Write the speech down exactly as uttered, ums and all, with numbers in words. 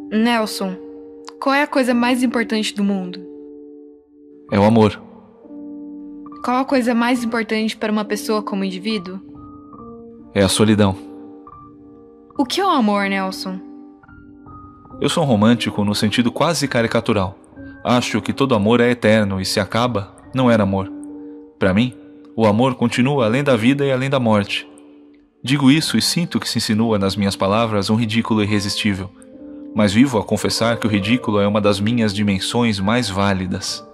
Nelson, qual é a coisa mais importante do mundo? É o amor. Qual a coisa mais importante para uma pessoa como indivíduo? É a solidão. O que é o amor, Nelson? Eu sou um romântico no sentido quase caricatural. Acho que todo amor é eterno e se acaba, não era amor. Para mim, o amor continua além da vida e além da morte. Digo isso e sinto que se insinua nas minhas palavras um ridículo irresistível, mas vivo a confessar que o ridículo é uma das minhas dimensões mais válidas.